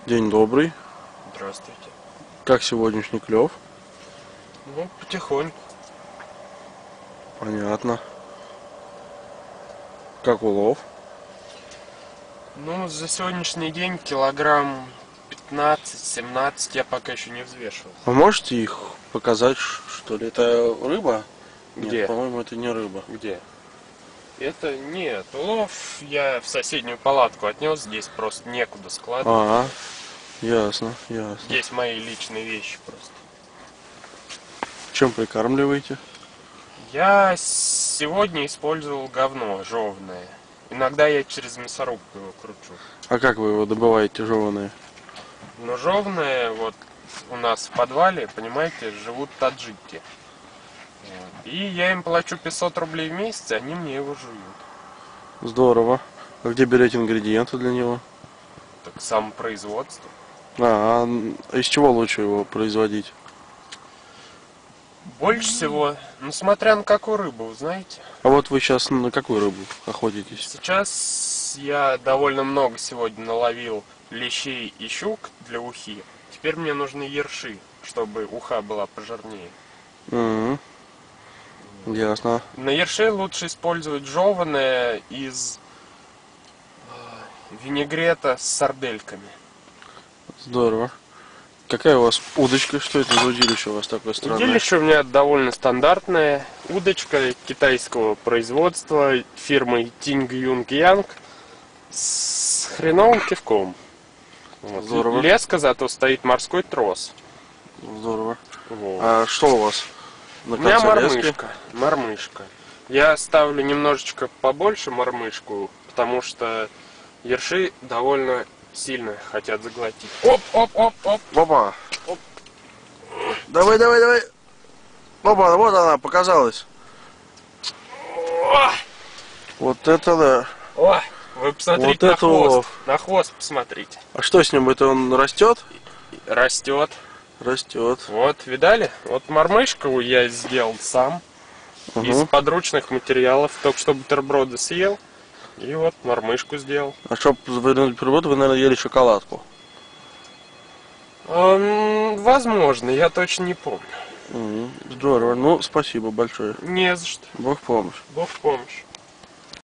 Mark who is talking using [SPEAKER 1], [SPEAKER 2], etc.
[SPEAKER 1] День добрый.
[SPEAKER 2] Здравствуйте.
[SPEAKER 1] Как сегодняшний клев?
[SPEAKER 2] Ну, потихоньку.
[SPEAKER 1] Понятно. Как улов?
[SPEAKER 2] Ну, за сегодняшний день килограмм 15-17 я пока еще не взвешивал.
[SPEAKER 1] Вы можете их показать, что ли? Это рыба?
[SPEAKER 2] Где?
[SPEAKER 1] Нет, по-моему, это не рыба.
[SPEAKER 2] Где? Это нет. Улов я в соседнюю палатку отнес, здесь просто некуда складывать.
[SPEAKER 1] Ага, ясно, ясно.
[SPEAKER 2] Здесь мои личные вещи просто.
[SPEAKER 1] Чем прикармливаете?
[SPEAKER 2] Я сегодня использовал говно жеванное. Иногда я через мясорубку его кручу.
[SPEAKER 1] А как вы его добываете, жеваные?
[SPEAKER 2] Но жеванное вот у нас в подвале, понимаете, живут таджики. И я им плачу 500 рублей в месяц, и они мне его жуют.
[SPEAKER 1] Здорово. А где берете ингредиенты для него?
[SPEAKER 2] Так самопроизводство.
[SPEAKER 1] А из чего лучше его производить?
[SPEAKER 2] Больше всего, ну смотря на какую рыбу, вы знаете.
[SPEAKER 1] А вот вы сейчас на какую рыбу охотитесь?
[SPEAKER 2] Сейчас я довольно много сегодня наловил лещей и щук для ухи. Теперь мне нужны ерши, чтобы уха была пожирнее.
[SPEAKER 1] Угу. Ясно.
[SPEAKER 2] На ерши лучше использовать жеваное из винегрета с сардельками.
[SPEAKER 1] Здорово. Какая у вас удочка? Что это за удилище у вас такое странное?
[SPEAKER 2] Удилище у меня довольно стандартное. Удочка китайского производства фирмы Тинг Юнг Янг с хреновым кивком. Вот.
[SPEAKER 1] Здорово.
[SPEAKER 2] Леска, зато стоит морской трос.
[SPEAKER 1] Здорово.
[SPEAKER 2] Вот.
[SPEAKER 1] А что у вас на
[SPEAKER 2] У меня
[SPEAKER 1] конце лески?
[SPEAKER 2] мормышка. Мормышка. Я ставлю немножечко побольше мормышку, потому что ерши довольно сильно хотят заглотить. Оп, оп, оп, оп.
[SPEAKER 1] Опа!
[SPEAKER 2] Оп.
[SPEAKER 1] Давай, давай, давай! Опа, вот она, показалась.
[SPEAKER 2] О,
[SPEAKER 1] Вот это да.
[SPEAKER 2] о, вы посмотрите
[SPEAKER 1] Вот
[SPEAKER 2] на
[SPEAKER 1] это
[SPEAKER 2] хвост.
[SPEAKER 1] улов.
[SPEAKER 2] На хвост посмотрите.
[SPEAKER 1] А что с ним? Это он растет?
[SPEAKER 2] Растет.
[SPEAKER 1] Растет.
[SPEAKER 2] Вот, видали? Вот мормышку я сделал сам. Из подручных материалов. Только что бутерброды съел. И вот мормышку сделал.
[SPEAKER 1] А чтоб вернуть природу, вы, наверное, ели шоколадку.
[SPEAKER 2] Возможно, я точно не помню.
[SPEAKER 1] Здорово. Ну, спасибо большое.
[SPEAKER 2] Не за что.
[SPEAKER 1] Бог в помощь.
[SPEAKER 2] Бог в помощь.